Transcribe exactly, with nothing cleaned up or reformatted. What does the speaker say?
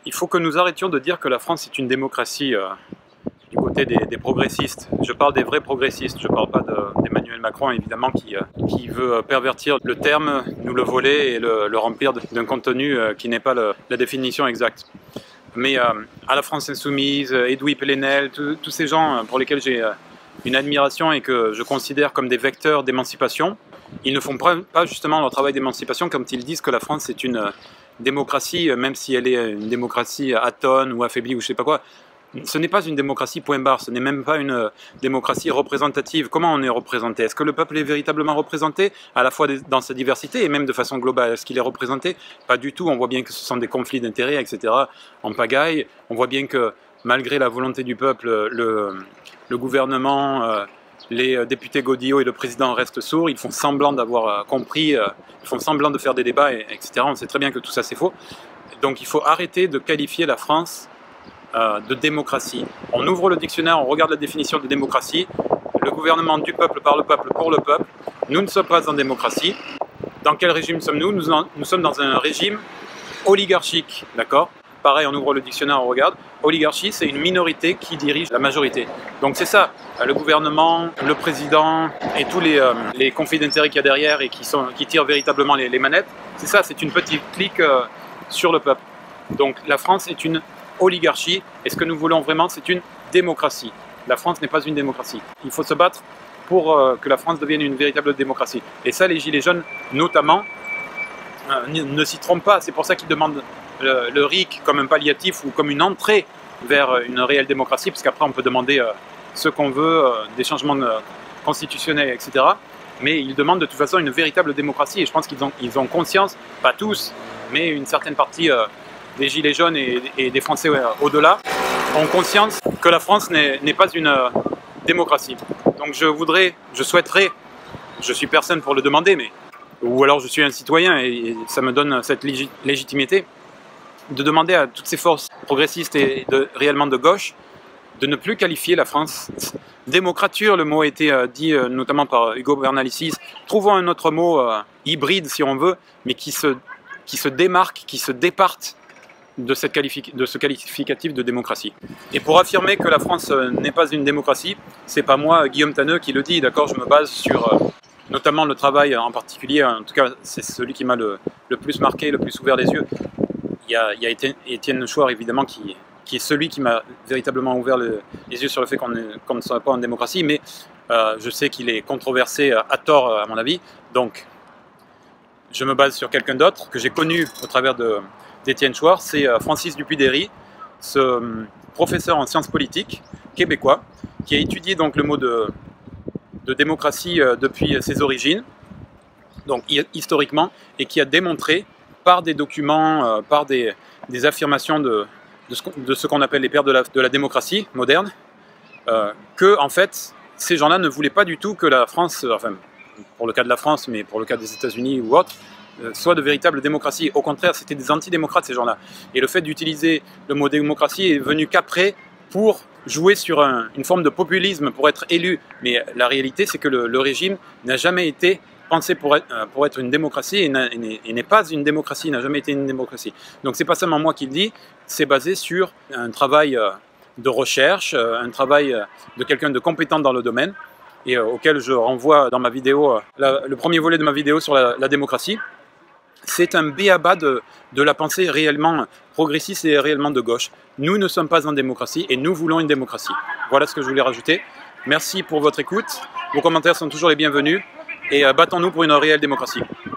Il faut que nous arrêtions de dire que la France est une démocratie euh, du côté des, des progressistes. Je parle des vrais progressistes, je ne parle pas d'Emmanuel Macron, évidemment, qui, euh, qui veut pervertir le terme, nous le voler et le, le remplir d'un contenu euh, qui n'est pas le, la définition exacte. Mais euh, à la France Insoumise, Edoui Pellenel, tous ces gens pour lesquels j'ai euh, une admiration et que je considère comme des vecteurs d'émancipation, ils ne font pas justement leur travail d'émancipation quand ils disent que la France est une euh, démocratie, même si elle est une démocratie atone ou affaiblie ou je sais pas quoi. Ce n'est pas une démocratie point barre, ce n'est même pas une démocratie représentative. Comment on est représenté? Est-ce que le peuple est véritablement représenté, à la fois dans sa diversité et même de façon globale? Est-ce qu'il est représenté? Pas du tout, on voit bien que ce sont des conflits d'intérêts, et cetera en pagaille. On voit bien que malgré la volonté du peuple, le, le gouvernement, euh, les députés Godillot et le président restent sourds, ils font semblant d'avoir compris, euh, ils font semblant de faire des débats, et, etc. On sait très bien que tout ça c'est faux. Donc il faut arrêter de qualifier la France Euh, de démocratie. On ouvre le dictionnaire, on regarde la définition de démocratie. Le gouvernement du peuple, par le peuple, pour le peuple. Nous ne sommes pas en démocratie. Dans quel régime sommes-nous? nous, nous sommes dans un régime oligarchique, d'accord? Pareil, on ouvre le dictionnaire, on regarde. Oligarchie, c'est une minorité qui dirige la majorité. Donc c'est ça, le gouvernement, le président et tous les, euh, les conflits d'intérêts qu'il y a derrière et qui, sont, qui tirent véritablement les, les manettes, c'est ça, c'est une petite clique euh, sur le peuple. Donc la France est une oligarchie, et ce que nous voulons vraiment, c'est une démocratie. La France n'est pas une démocratie. Il faut se battre pour euh, que la France devienne une véritable démocratie. Et ça, les Gilets jaunes, notamment, euh, ne s'y trompent pas. C'est pour ça qu'ils demandent le, le R I C comme un palliatif ou comme une entrée vers une réelle démocratie, parce qu'après, on peut demander euh, ce qu'on veut, euh, des changements de, constitutionnels, et cetera. Mais ils demandent de toute façon une véritable démocratie, et je pense qu'ils ont, ils ont conscience, pas tous, mais une certaine partie euh, des Gilets jaunes et, et des Français ouais, au-delà, ont conscience que la France n'est pas une euh, démocratie. Donc je voudrais, je souhaiterais, je suis personne pour le demander, mais ou alors je suis un citoyen et, et ça me donne cette lég légitimité, de demander à toutes ces forces progressistes et de, réellement de gauche de ne plus qualifier la France démocrature. Le mot a été euh, dit euh, notamment par Hugo Bernalicis. Trouvons un autre mot euh, hybride si on veut, mais qui se, qui se démarque, qui se départe De, cette qualifi de ce qualificatif de démocratie. Et pour affirmer que la France euh, n'est pas une démocratie, c'est pas moi, Guillaume Tanneux, qui le dit, d'accord, je me base sur euh, notamment le travail en particulier, en tout cas c'est celui qui m'a le, le plus marqué, le plus ouvert les yeux. Il y a, il y a Étienne Chouard évidemment qui, qui est celui qui m'a véritablement ouvert le, les yeux sur le fait qu'on qu ne serait pas en démocratie, mais euh, je sais qu'il est controversé à tort à mon avis, donc je me base sur quelqu'un d'autre que j'ai connu au travers de d'Étienne Chouard, c'est Francis Dupuy-Derry, ce professeur en sciences politiques québécois, qui a étudié donc le mot de, de démocratie depuis ses origines, donc historiquement, et qui a démontré par des documents, par des, des affirmations de, de ce qu'on appelle les pères de la, de la démocratie moderne, euh, que en fait, ces gens-là ne voulaient pas du tout que la France, enfin pour le cas de la France, mais pour le cas des États-Unis ou autres, soit de véritables démocraties. Au contraire, c'était des antidémocrates ces gens-là. Et le fait d'utiliser le mot démocratie est venu qu'après pour jouer sur un, une forme de populisme pour être élu. Mais la réalité, c'est que le, le régime n'a jamais été pensé pour être, pour être une démocratie et n'est pas une démocratie, n'a jamais été une démocratie. Donc c'est pas seulement moi qui le dis, c'est basé sur un travail de recherche, un travail de quelqu'un de compétent dans le domaine et auquel je renvoie dans ma vidéo, la, le premier volet de ma vidéo sur la, la démocratie. C'est un b.a.-ba de, de la pensée réellement progressiste et réellement de gauche. Nous ne sommes pas en démocratie et nous voulons une démocratie. Voilà ce que je voulais rajouter. Merci pour votre écoute. Vos commentaires sont toujours les bienvenus et battons-nous pour une réelle démocratie.